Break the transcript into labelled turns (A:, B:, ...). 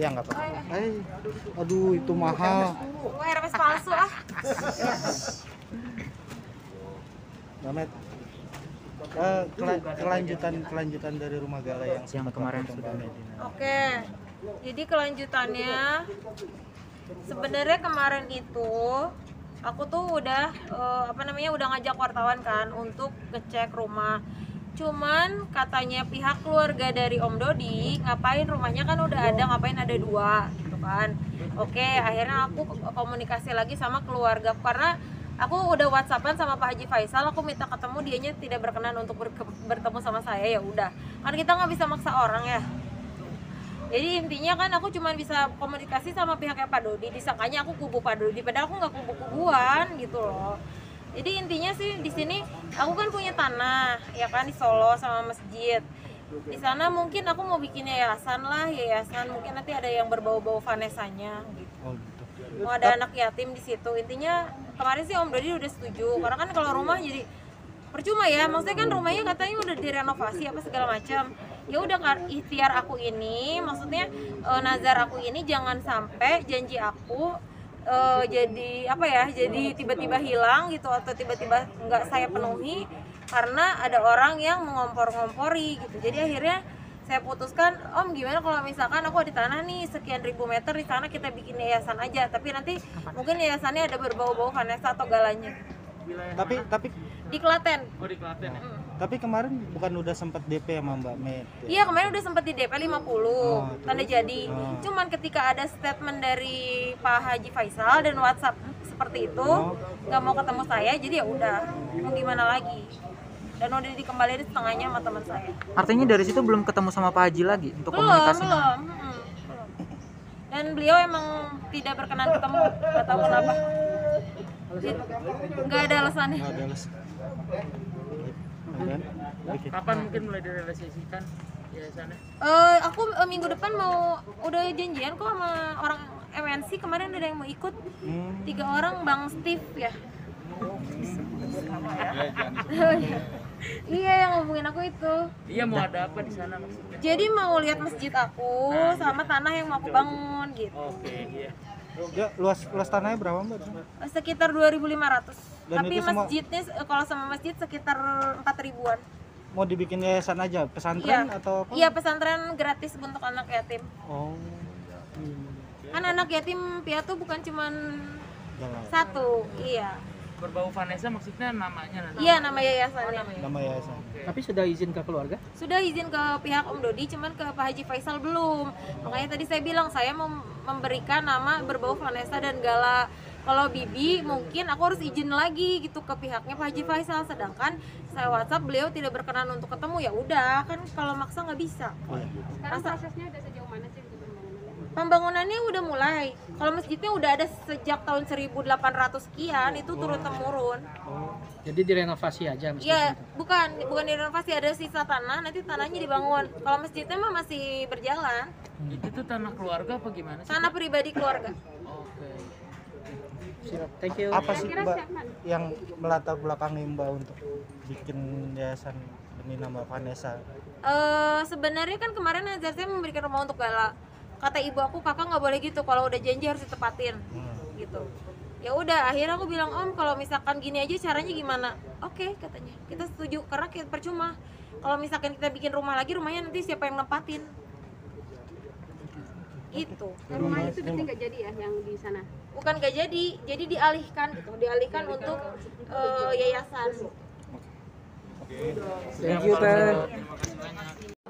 A: Ya nggak apa-apa. Aduh itu mahal.
B: Hermes palsu ah.
A: Mamet. Kelanjutan dari Rumah Gala yang
C: kemarin
A: sudah.
B: Oke. Jadi kelanjutannya sebenarnya kemarin itu aku tuh udah udah ngajak wartawan kan untuk ngecek rumah. Cuman katanya pihak keluarga dari Om Dodi, ngapain rumahnya kan udah ada, ngapain ada 2 gitu kan. Oke, akhirnya aku komunikasi lagi sama keluarga karena aku udah WhatsAppan sama Pak Haji Faisal, aku minta ketemu, dianya tidak berkenan untuk bertemu sama saya. Ya udah, kan kita nggak bisa maksa orang ya. Jadi intinya kan aku cuma bisa komunikasi sama pihaknya Pak Dodi, disangkanya aku kubu Pak Dodi, padahal aku nggak kubu-kubuan gitu loh. Jadi intinya sih di sini aku kan punya tanah ya kan di Solo sama masjid. Di sana mungkin aku mau bikin yayasan mungkin nanti ada yang berbau-bau Vanessa-nya gitu.
A: Oh, gitu.
B: Mau ada anak yatim di situ. Intinya kemarin sih Om Dodi udah setuju karena kan kalau rumah jadi percuma ya, maksudnya kan rumahnya katanya udah direnovasi apa segala macam. Ya udah ikhtiar aku ini, maksudnya nazar aku ini jangan sampai janji aku jadi tiba-tiba hilang gitu atau tiba-tiba nggak saya penuhi karena ada orang yang mengompor-ngompori gitu. Jadi akhirnya saya putuskan, Om gimana kalau misalkan aku ada tanah nih sekian ribu meter di sana, kita bikin yayasan aja, tapi nanti mungkin yayasannya ada berbau-bau Vanessa atau galanya.
A: Tapi
B: Di Klaten.
C: Oh, di Klaten ya?
A: Tapi kemarin bukan udah sempat DP sama Mbak Met?
B: Iya, kemarin udah sempat di DP 50 tanda jadi.
A: Oh.
B: Cuman ketika ada statement dari Pak Haji Faisal dan WhatsApp seperti itu, nggak mau ketemu saya, jadi ya udah, mau gimana lagi. Dan udah dikembaliin setengahnya sama teman saya.
C: Artinya dari situ belum ketemu sama Pak Haji lagi untuk
B: Belum. Dan beliau emang tidak berkenan ketemu, nggak tahu kenapa. Nggak ada alasannya.
A: Nggak ada alasan.
C: Kapan mungkin mulai direalisasikan yayasannya?
B: Aku minggu depan udah janjian kok sama orang MNC, kemarin ada yang mau ikut 3 orang, Bang Steve ya. Iya, yang ngomongin aku itu.
C: Iya, mau ada apa di sana maksudnya?
B: Jadi mau lihat masjid aku sama tanah yang mau aku bangun gitu.
C: Oke, iya.
A: Ya, luas tanahnya berapa Mbak?
B: Sekitar 2.500.
A: Dan
B: Tapi
A: itu semua
B: masjidnya kalau sama masjid sekitar 4.000-an.
A: mau dibikin yayasan aja, pesantren atau apa?
B: Iya, pesantren gratis untuk anak yatim.
A: Oh.
B: Kan anak yatim piatu bukan cuman
A: Jalan.
B: 1, iya.
C: Berbau Vanessa maksudnya namanya nanti?
B: Iya, nama yayasannya.
A: Nama yayasan.
D: Tapi sudah izin ke keluarga?
B: Sudah izin ke pihak Om Dodi, cuman ke Pak Haji Faisal belum. Makanya tadi saya bilang saya mau memberikan nama berbau Vanessa dan Gala. Kalau Bibi mungkin aku harus izin lagi gitu ke pihaknya Pak Haji Faisal, sedangkan saya WhatsApp beliau tidak berkenan untuk ketemu. Ya udah, kan kalau maksa nggak bisa.
E: Sekarang prosesnya udah sejauh mana sih
B: Pembangunannya udah mulai. Kalau masjidnya udah ada sejak tahun 1800 sekian, itu turun temurun.
D: Jadi direnovasi aja masjid?
B: Iya, bukan direnovasi, ada sisa tanah, nanti tanahnya dibangun. Kalau masjidnya mah masih berjalan.
C: Itu tuh tanah keluarga apa gimana sih?
B: Tanah pribadi keluarga.
C: Oke.
D: Siap, thank you.
A: Apa sih Mbak yang melatar belakangi Mbak untuk bikin yayasan demi nama Vanessa?
B: Sebenarnya kan kemarin Nazar saya memberikan rumah untuk Gala. Kata ibu aku, kakak nggak boleh gitu, kalau udah janji harus ditepatin gitu. Ya udah, akhirnya aku bilang, Om kalau misalkan gini aja caranya gimana? Oke, katanya kita setuju karena percuma kalau misalkan kita bikin rumah lagi, rumahnya nanti siapa yang nempatin gitu.
E: rumah itu berarti nggak jadi ya yang di sana?
B: Bukan nggak jadi dialihkan untuk yayasan.
D: Thank you, Teh.
C: Terima kasih banyak.